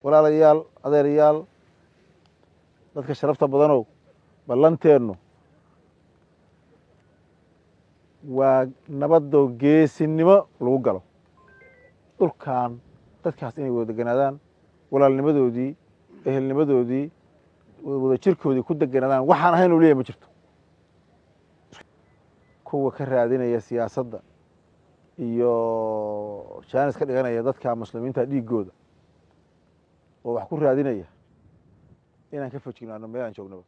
walaalayaal adeerayaal dadka sharafta badanow ballanteennu waa nabadoo geesinimo lagu galo dhulkan dadkaas inay wada deganaadaan walaalnimadoodii ehelnimadoodii wada jirkoodii ku deganaadaan waxaan ahayn u leeyahay ma jirto kuwa ka raadinaya siyaasadda iyo jaanis ka dhiganaya dadka muslimiinta dhiiggooda oo wax ku raadinaya inaan ka fajignaano meel aan joognaba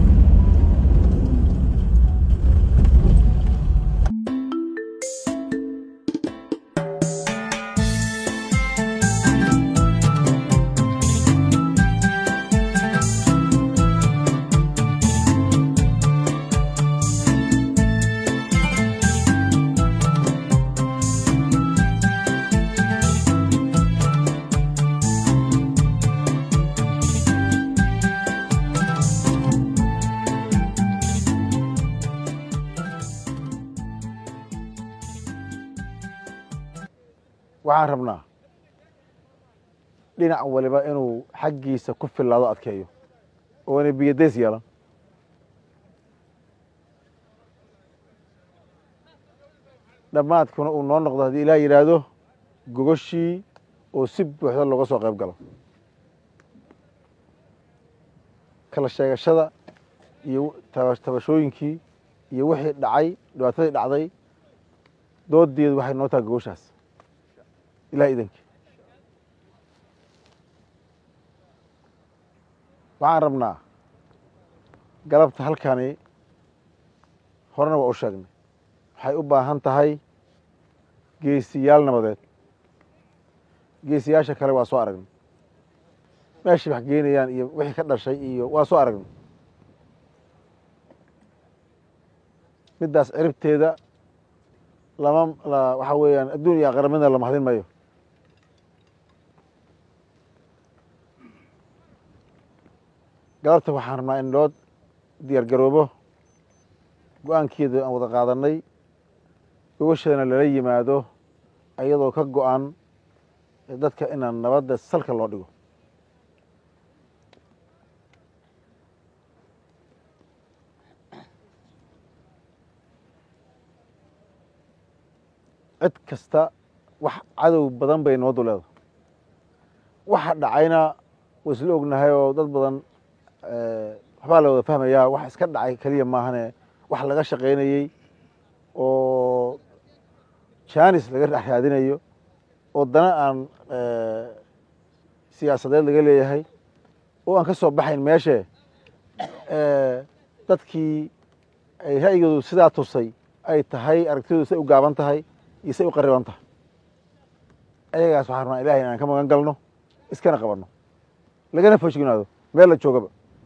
waxaan rabnaa dhinac waliba inuu xaggiisa ku filaado adkeeyo oo inay biyadays yeelan dhammaadkuna uu noo noqdo haddii ilaah yidhaahdo gogoshii oo si buuxda looga soo qayb galo kala sheegashada iyo tabashooyinkii iyo wixii dhacay dhibaatadii dhacday doodeedu waxay noo tahay gogoshaas ilaah idankii waxaan rabnaa galabta halkani horena waa u sheegnay waxay u baahan tahay geesiyaal nabadeed geesiyaasha kale waa soo aragnay meeshay wax geenayaan iyo wixii ka dhashay iyo waa soo aragnay middaas ciribteeda waxaa weeyaan adduun iyo aakhira midna la mahadin mayo galabta waxaan rabnaa in loo diyaar garoobo go-aankeeda aan wada qaadanay gogosheedana lala yimaado iyadoo ka go-an dadka inaan nabadda salka loo dhigo cid kasta wax cadow badan bay nabaddu leedahay waxa dhacayna waa isla ognahay oo dad badan waxbaa la wada fahmayaa wax iska dhacay keliya maahane wax laga shaqaynayey oo jaanis laga dhex raadinayo oo dana aan siyaasadeed laga leeyahay oo aan ka soo baxayn meeshe dadkii ay ra'yigoodu sidaa tusay ay tahay aragtidoodu say u gaaban tahay iyo say u qariban tahay ayagaas waxaan rabnaa ilahay inaan ka magan galno iskana qabanno lagana fajignaado meel la joogaba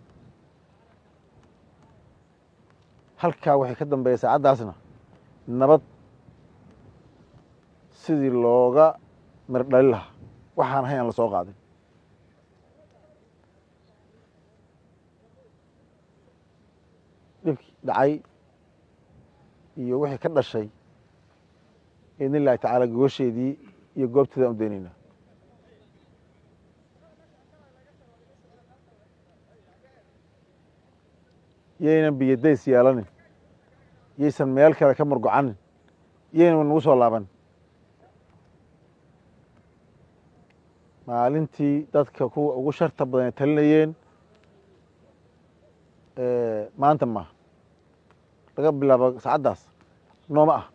halkaa waxay ka dambeeya saacaddaasna nabad sidii looga mir dhali lahaa waxaan ahay aan la soo qaadin dhibkii dhacay iyo wixii ka dhashay biidni illahi tacaala gogosheedii iyo goobteeda aan u daynaynaa yaynan biyadays yeelanin yaysan meel kale ka murgocanin yaynan nagu soo laaban maalintii dadka kuwa ugu sharta badan ay talinayeen maanta maaha laga bilaabo saacaddaas nooma ah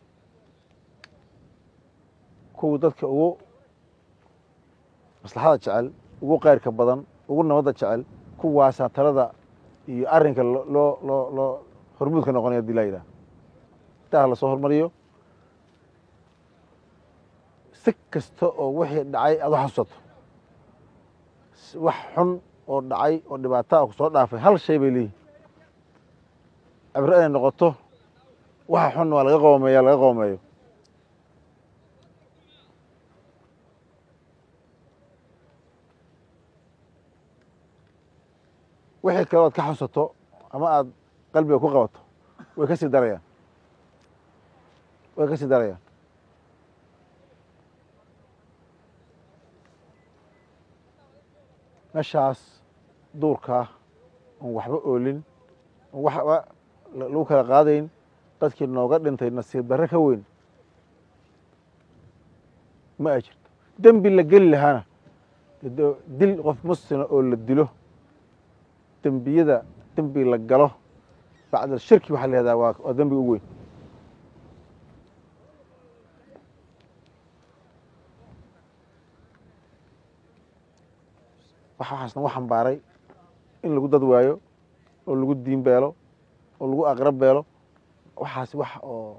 kuwa dadka ugu maslaxada jecel ugu kayrka badan ugu nabadda jecel kuwaasaa talada iyo arrinka loo hormuudka noqonaya hadii laa yidhaha intaa lasoo hormariyo si kasta oo wixii dhacay aad u xasuusato wax xun oo dhacay oo dhibaato ah ku soo dhaafay hal shay bay leeyihin cibro inay noqoto waxa xun waa laga qoomeeyo wixii kale oad ka xasuusato ama aad qalbiga ku qabato way ka sii darayaan meeshaas duurkaa oon waxba oolin oon waxba lagu kala qaadayn dadkii nooga dhintay nasiib darre ka weyn ma ay jirto. dembi la geli lahaana dil qof muslima oo la dilo dembiyada dembi la galo bacda shirki waxaa la yihahdaa waa dembi u weyn. waxaasna u xambaaray in lagu dad waayo oo lagu diin beelo oo lagu aqrab beelo. waxaas wax oo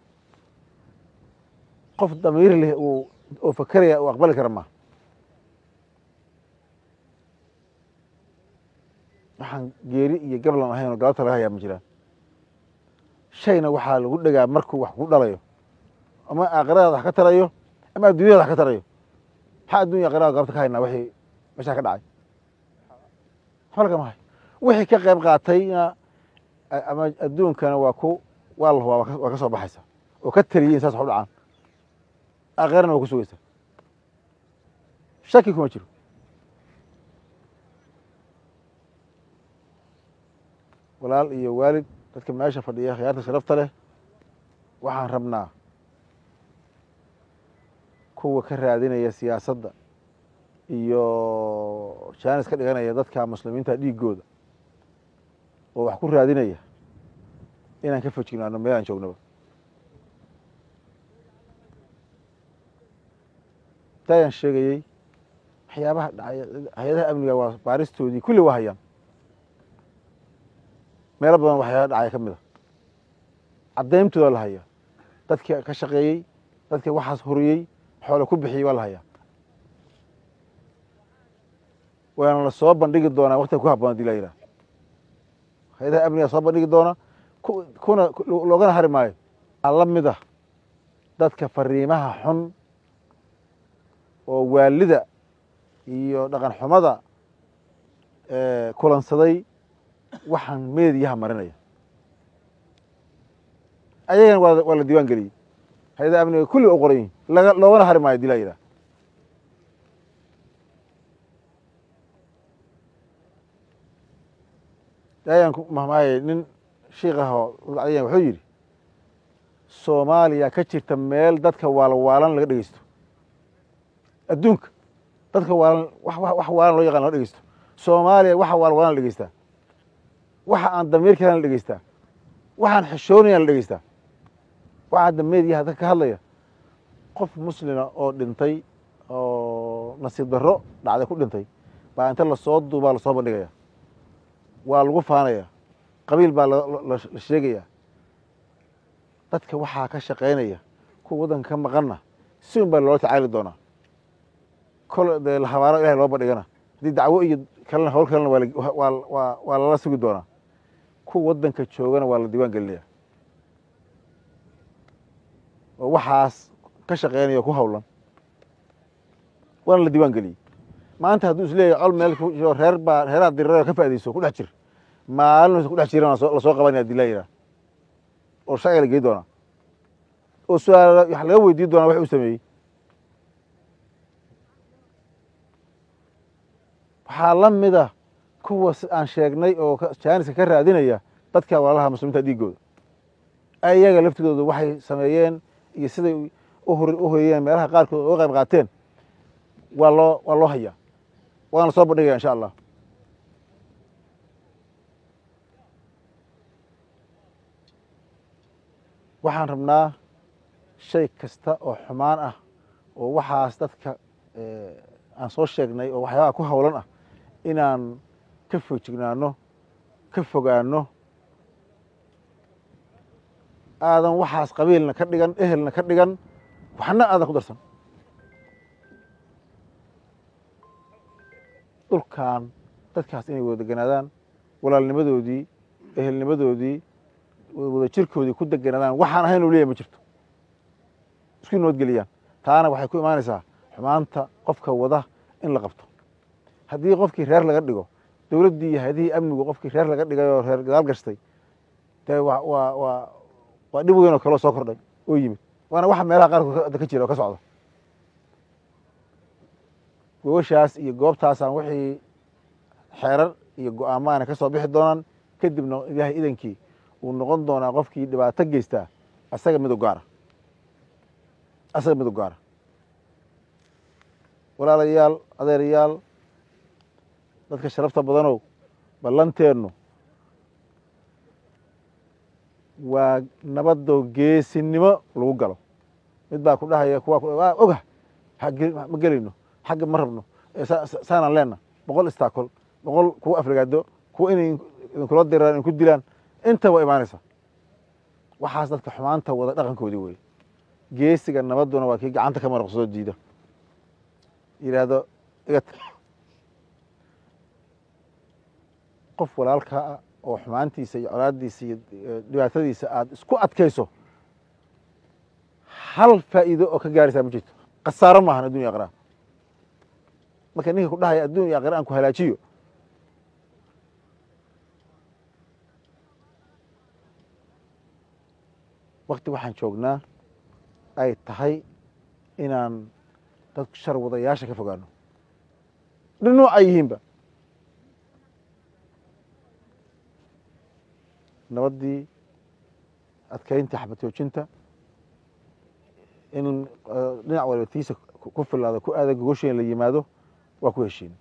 qof damiir leh oo fakeraya uu aqbali kara maa. waxaan geeri iyo gablan ahayn oo galabta laga hayaa ma jiraan. shayna waxaa lagu dhegaa markuu wax ku dhalayo ama aakhiradaada wax ka tarayo ama adduunyada wax ka tarayo. maxaa addunya aakhirada galabta ka haynaa wixii meeshaa ka dhacay? waxba lagama hayo. wixii ka qayb qaatayna ama adduunkana waa la hubaa waa ka soo baxaysa oo ka taliyiin saas wax u dhacaan. aakhirana waa ku sugaysa, shaki kuma jiro. walaal iyo waalid dadka meesha fadhiya khiyaarta sharafta leh waxaan rabnaa kuwa ka raadinaya siyaasadda iyo jaanis ka dhiganaya dadka muslimiinta dhiigooda oo wax ku raadinaya inaan ka fojignaano meel aan joognaba. tayaan sheegayey waxyaabaha dhacay hay-adaha amniga waa baaristoodii kulli waa hayaan. meelo badan waxyaaba dhacaya ka mid a caddayntooda la hayaa. dadkii ka shaqeeyey dadkii waxaas huriyey xoole ku bixiyey waa la hayaa. waana la soo bandhigi doonaa waktiga ku habboon hadii la yidhaha. hay-adaha amniga soo bandhigi doona kuna loogana hari maayo. waxaa la mid ah dadka fariimaha xun oo waalida iyo dhaqan xumada kulansaday waxaan meediyaha marinaya. ayagana waa la diiwaan geliyey. hay-adaha amniga kulli o qoran yihin loogana hari maayo hadii la yidhaha. ayaan ku mahmaayay nin shiik ah oo lacdayan wuxuu yidhi soomaaliya ka jirta meel dadka waalwaalan laga dhegeysto. adduunka dadka waalan wax waalan loo yaqaan laga dhegeysto. soomaaliya waxa waalwaalan la dhegeystaa. waxa aan damiirkeena la dhegeystaa. waxaan xishoonayaan la dhegeystaa. waxa hadda meediyaha dadka ka hadlaya qof muslima oo dhintay oo nasiib darro dhacday ku dhintay baa inta lasoo duubaa lasoo bandhigaya. waa lagu faanaya. qabiil baa la sheegaya. dadka waxaa ka shaqaynaya kuwa waddanka ka maqanna si un baa loola tacaali doonaa. kol dee habaaro ilahay loo bandhigana haddii dacwo iyo kalena hawl kalena waa lala sugi doonaa. kuwa waddanka joogana waa la diiwaan gelinaya oo waxaas ka shaqaynaya ku hawlan waana la diiwaan geliyey. maanta hadduu isleeyahay col meel ku jiro reeraha dirirayo ka faaidayso ku dhex jir maalin ku dhex jiran lasoo qabanaya hadii la yidhaha oo sharciga la gey doonaa oo su-aal wax laga weydiin doonaa wax uu sameeyey. waxaa la mid ah kuwa aan sheegnay oo jaaniska ka raadinaya dadka walaalaha muslimiinta dhiigooda. ayaga laftigooda waxay sameeyeen iyo siday u hoyeen meelaha qaarkood uga qayb qaateen waa loo hayaa waana soo bandhigaya insha allah. waxaan rabnaa shay kasta oo xumaan ah oo waxaas dadka aan soo sheegnay oo waxyaabaha ku hawlan ah inaan ka foojignaano ka fogaano. aadan waxaas qabiilna ka dhigan ehelna ka dhigan waxna aadan ku darsan. dhulkan dadkaas inay wada deganaadaan walaalnimadoodii ehelnimadoodii wada jirkoodii ku deganaadaan waxaan ahayn u leeyahy ma jirto. isku nabadgeliyaan. taana waxay ku imaanaysaa xumaanta qofka wada in la qabto. haddii qofkii reer laga dhigo dowladdii iyo hay-adihii amnigu qofkii reer laga dhigay oo reer gadaal gashtay dee waa dhib weyn oo kaloo soo kordhay oo yimid. waana waxa meelaha qaarkood ka jira oo ka socda. gobashaas iyo goobtaasaan wixii xeerar iyo go'aamaana ka soo bixi doonaan kadibna ilaahay idankii uu noqon doonaa qofkii dhibaato geystaa asaga mid u gaara walaalayaal adeerayaal dadka sharafta badanow ballanteennu waa nabadoo geesinimo lagu galo mid baa ku dhahaya kuwa oga ma gelayno xagga ma rabno saanaan leenna 100 istaakol 100 kuwa aflagaado kuwa inay idinkula diraan in ku dilaan inta waa imaanaysa waxaas dadka xumaanta wada dhaqankoodii weeye geesiga nabaduna waa kii gacanta ka maraqsoo diida yidhaahdo iga qof walaalkaa ah oo xumaantiisa iyo colaaddiisa iyo dhibaatadiisa aad isku adkayso hal faa'iido oo ka gaaraysaa ma jirto khasaaro maahan addunya aakhira marka ninka ku dhahaya adduun iyo aakhira aan ku halaajiyo wakti waxaan joognaa ay tahay inaan dad shar wadayaasha ka fogaano dhinooc ay yihiinba nabaddii adkaynta xabad joojinta in dhinac waliba tiisa ku filaado ku aada gogosha in la yimaado waa ku heshiin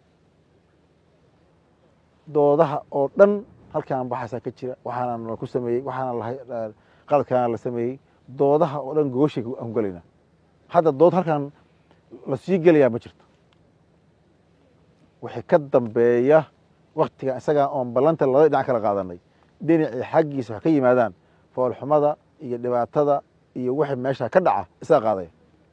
doodaha oo dhan halkaan baxaasaa ka jira waxaana la ku sameeyey waxaana lahay qaladkaana la sameeyey doodaha oo dhan gogoshay aan gelaynaa hadda dood halkaan la sii gelayaa ma jirto wixii ka dambeeya waktiga isagaa oon ballanta labada dhinac kala qaadanay dhinacii xaggiisa wax ka yimaadaan foolxumada iyo dhibaatada iyo wixii meesha ka dhaca isaga qaadaya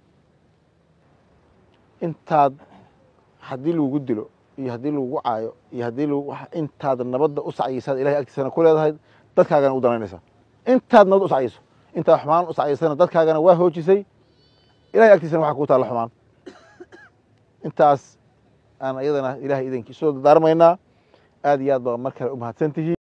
intaad haddii lagugu dilo iyo haddii lagugu caayo iyo haddii intaad nabadda u sacyisaad ilahay agtiisana ku leedahay dadkaagana u danaynaysaa intaad nabad u sacyayso intaad xumaan u sacyaysana dadkaagana waa hoojisay ilahay agtiisana waxaa kuu taalla xumaan intaas aan iyadana ilahay idankii soo dardaarmaynaa aad iyo aad baa mar kale u mahadsantihiin